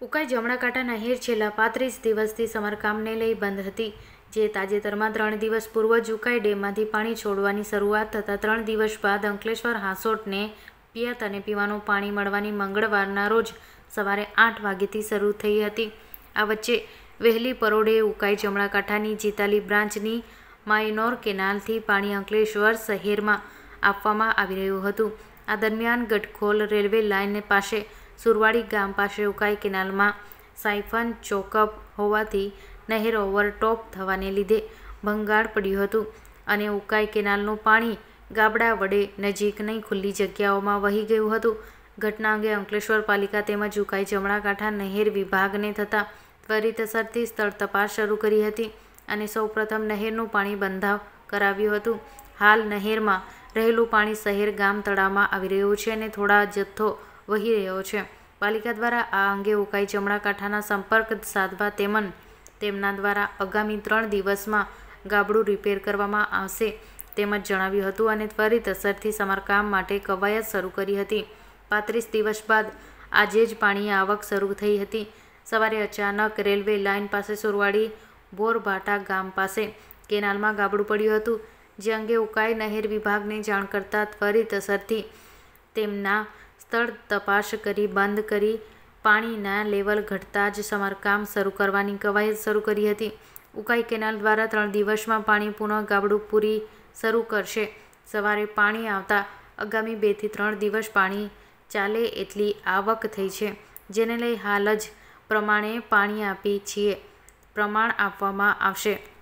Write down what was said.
ઉકાઈ જમણાકાંઠા નહેર છેલ્લા 35 દિવસથી સમારકામને લઈ બંધ હતી, જે તાજેતરમાં 3 દિવસ પૂર્વ જ ઉકાઈ ડેમમાંથી પાણી છોડવાની શરૂઆત થતાં 3 દિવસ બાદ અંકલેશ્વર હાંસોટને પિયત અને પીવાનું પાણી મળવાની મંગળવારના રોજ સવારે 8 વાગ્યેથી શરૂ થઈ હતી. આ વચ્ચે વહેલી પરોઢે ઉકાઈ જમણાકાંઠાની જીતાલી બ્રાન્ચની માયનોર કેનાલથી પાણી અંકલેશ્વર શહેરમાં આપવામાં આવી રહ્યું હતું. આ દરમિયાન ગટખોલ રેલવે લાઇન પાસે સુરવાડી ગામ પાસે ઉકાઈ કેનાલમાં સાયફન ચોકઅપ હોવાથી નહેર ઓવરટોપ થવાને લીધે ભંગાણ પડ્યું હતું અને ઉકાઈ કેનાલનું પાણી ગાબડા વડે નજીકની ખુલ્લી જગ્યાઓમાં વહી ગયું હતું. ઘટના અંગે અંકલેશ્વર પાલિકા તેમજ ઉકાઈ જમણાકાંઠા નહેર વિભાગને થતાં ત્વરિત અસરથી સ્થળ તપાસ શરૂ કરી હતી અને સૌપ્રથમ નહેરનું પાણી બંધાવ કરાવ્યું હતું. હાલ નહેરમાં રહેલું પાણી શહેર ગામ તળાવમાં આવી રહ્યું છે અને થોડા જથ્થો વહી રહ્યો છે. પાલિકા દ્વારા આ અંગે ઉકાઈ જમણાકાંઠાના સંપર્ક સાધવા તેમના દ્વારા આગામી 3 દિવસમાં ગાબડું રિપેર કરવામાં આવશે તેમજ જણાવ્યું હતું અને ત્વરિત અસરથી સમારકામ માટે કવાયત શરૂ કરી હતી. 35 દિવસ બાદ આજે જ પાણી આવક શરૂ થઈ હતી. સવારે અચાનક રેલવે લાઇન પાસે સુરવાડી બોરભાટા ગામ પાસે કેનાલમાં ગાબડું પડ્યું હતું, જે અંગે ઉકાઈ નહેર વિભાગને જાણ કરતાં ત્વરિત અસરથી તેમના સ્થળ તપાસ કરી બંધ કરી પાણીના લેવલ ઘટતા જ સમારકામ શરૂ કરવાની કવાયત શરૂ કરી હતી. ઉકાઈ કેનાલ દ્વારા 3 દિવસમાં પાણી પુનઃ ગાબડું પૂરી શરૂ કરશે. સવારે પાણી આવતા આગામી 2 થી 3 દિવસ પાણી ચાલે એટલી આવક થઈ છે, જેને લઈ હાલ જ પ્રમાણે પાણી આપવામાં આવશે.